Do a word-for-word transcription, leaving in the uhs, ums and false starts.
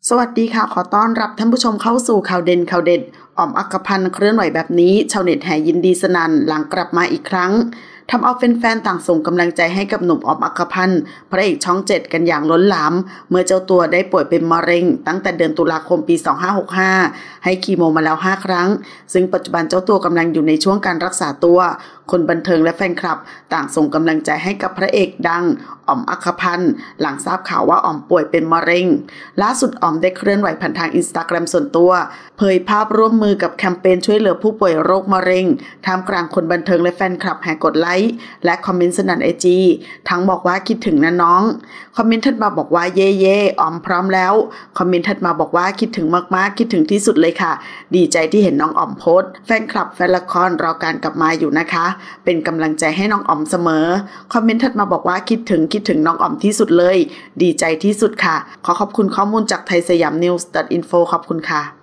สวัสดีค่ะขอต้อนรับท่านผู้ชมเข้าสู่ข่าวเด่นข่าวเด็ดอ๋อมอักพันธ์เคลื่อนไหวแบบนี้ชาวเน็ตแห่ยินดีสนั่นหลังกลับมาอีกครั้งทำเอาแฟนๆต่างส่งกำลังใจให้กับหนุ่มอ๋อมอักพันธ์พระเอกช่องเจ็ดกันอย่างล้นหลามเมื่อเจ้าตัวได้ป่วยเป็นมะเร็งตั้งแต่เดือนตุลาคมปีสองพันห้าร้อยหกสิบห้าให้คีโมมาแล้วห้าครั้งซึ่งปัจจุบันเจ้าตัวกำลังอยู่ในช่วงการรักษาตัวคนบันเทิงและแฟนคลับต่างส่งกำลังใจให้กับพระเอกดังอ๋อมอักพันธ์หลังทราบข่าวว่าอ๋อมป่วยเป็นมะเร็งล่าสุดอ๋อมได้เคลื่อนไหวผ่านทางอินสตาแกรมส่วนตัวเผยภาพร่วมมือกับแคมเปญช่วยเหลือผู้ป่วยโรคมะเร็งท่ามกลางคนบันเทิงและแฟนคลับแห่กดไลค์และคอมเมนต์สนั่นไอจีทั้งบอกว่าคิดถึงนะน้องคอมเมนต์ถัดมาบอกว่าเย่เย่อ๋อมพร้อมแล้วคอมเมนต์ถัดมาบอกว่าคิดถึงมากๆคิดถึงที่สุดเลยค่ะดีใจที่เห็นน้องอ๋อมโพสต์แฟนคลับแฟนละครรอการกลับมาอยู่นะคะเป็นกำลังใจให้น้องอ๋อมเสมอคอมเมนต์ถัดมาบอกว่าคิดถึงคิดถึงน้องอ๋อมที่สุดเลยดีใจที่สุดค่ะขอขอบคุณข้อมูลจากไทยสยามนิวส์ .info ขอบคุณค่ะ